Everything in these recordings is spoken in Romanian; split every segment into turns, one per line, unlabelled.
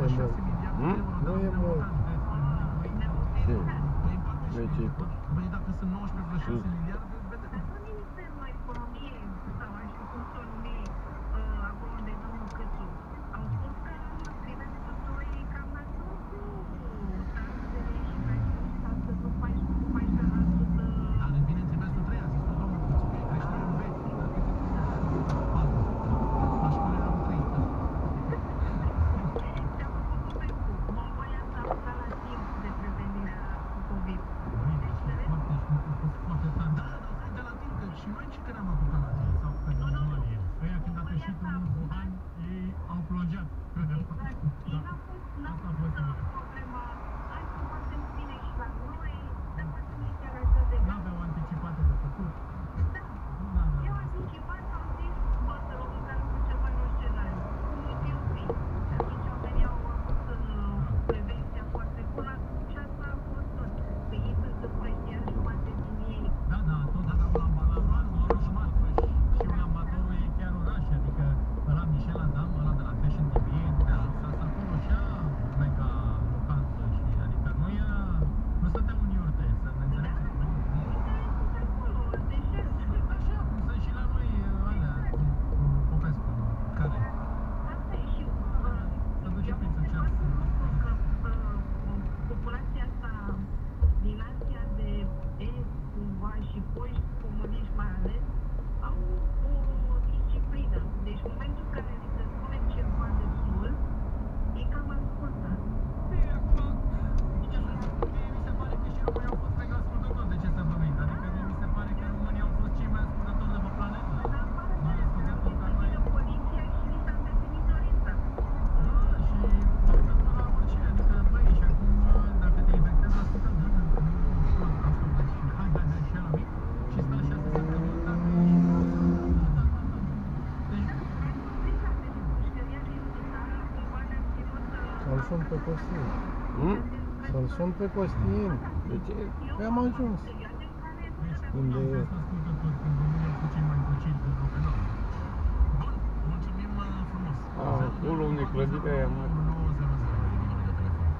mult. Nu e mult.
Ce? De ce?
Dacă sunt 19,6 miliarde,
Ministerul Economiei sau așa cum s-o numi acolo unde domnul Câțu au spus că privește doi cam la tot cu taxele și mai mult să nu faci cu 14%.
dar vine în trimestrul 3, a zis domnul Câțu, că e creșterea în vechi. La școală eram 3.
Te-am făcut pe cu. Mongolia s-a apucat la timp de prevenirea cu COVID.
Și noi ce că ne-am apucat la zi sau pe Mongolie? Ăia când a ieșit în Wuhan, ei au plonjat.
Exact. N-a fost problema. Hai să facem bine și la noi, să facem chiar așa de greu.
N-aveau anticipate de făcut.
Da. Eu anticipat am zis, bă, să luăm măcar cu cel mai rău scenariu. Nu știu fi. Și atunci oamenii au avut prevenția foarte bună și asta a fost tot. Că ei sunt împrăștia jumate din ei.
Da, tot aveam la oraș mare și ambatorul e chiar oraș, adică ăla Michel Adam, ăla de la Fashion TV, s-a acolo așa mega locantă și adică nu stătea în iurte, să ne înțelegem. Așa, cum sunt și la noi alea, Popescu, care?
Asta e și
Să duce pizza ce
populația asta din Asia de Est, cumva, și foști comuniști mai ales, au o disciplină. Deci în momentul în care li se spune ceva destul, e cam ascultă.
Mi se pare că și românii au fost mega ascultători, de ce să vă mint? Adică mi se pare că românii au fost cei mai ascultători de pe planetă. Mai ascultători ca noi.
Poliția și li s-a definit dorința.
Și ascultători la orice, adică băi, și acum dacă te infectezi, ascultă, și hai, și ăla mic, și stai 6 săptămâni, dacă ești
Să-l sun pe Costin. Să-l sun pe Costin.
De ce?
Păi am ajuns. Unde e?
ascultători, când românii au fost cei mai docili de pe lume. Bun, mulțumim frumos.
Acolo unde clădirea aia mare.
900 de telefon.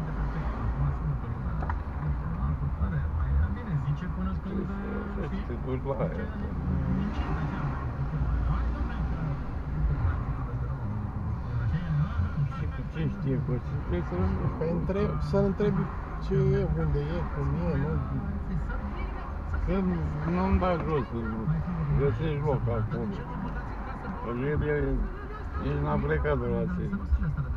Bine, zice până când...
Te duci la aia. Ce știe Costin? Trebuie să rămâi.
Păi să-l întrebi ce e, unde e, cum e, nu?
Că nu-mi dai jos, găsești loc acolo. El n-a plecat de la tine.